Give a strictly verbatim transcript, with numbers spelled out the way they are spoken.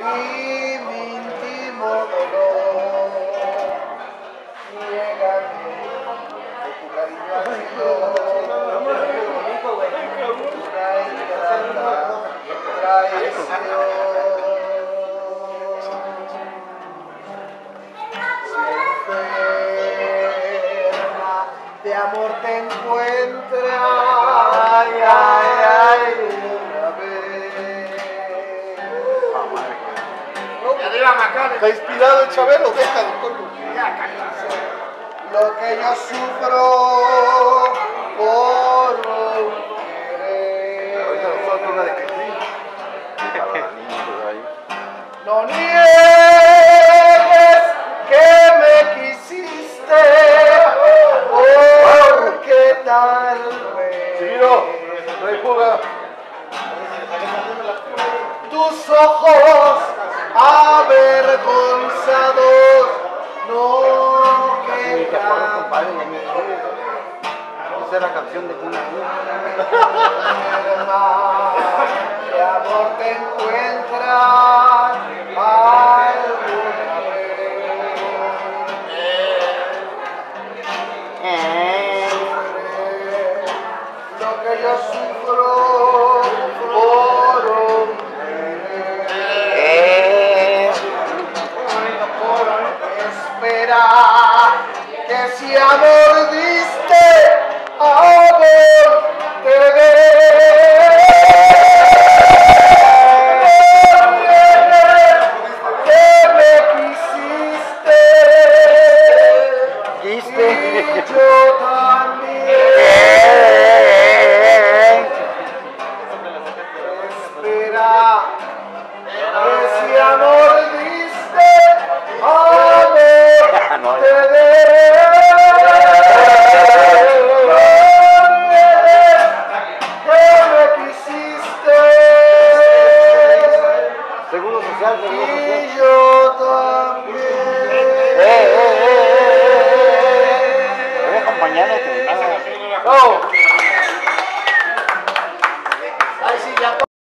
y mi íntimo dolor. Niégame de tu cariño ácido, una ingrata traición. De amor te encuentra, ay, ay, ay, una vez. Está inspirado el Chabelo, deja de correr. Lo que yo sufro por un querer. Ahorita nos falta una de Cristín. No niegues que me quisiste, porque tal vez Chiviro, no hay fuga. tus ojos avergonzados no quedan. Esa es la canción de Cuna. De amor te encuentras alguna vez. Lo que yo sufro por un querer. Espera que si amor diste, amor te dé. Que me quisiste, Quiste. y yo también. Espera que si amor diste, amor te dé. Que me quisiste, Seguro social, seguro social. y yo también. Eh, eh, eh, eh, eh. Voy a acompañarte. Nada. ¡Oh!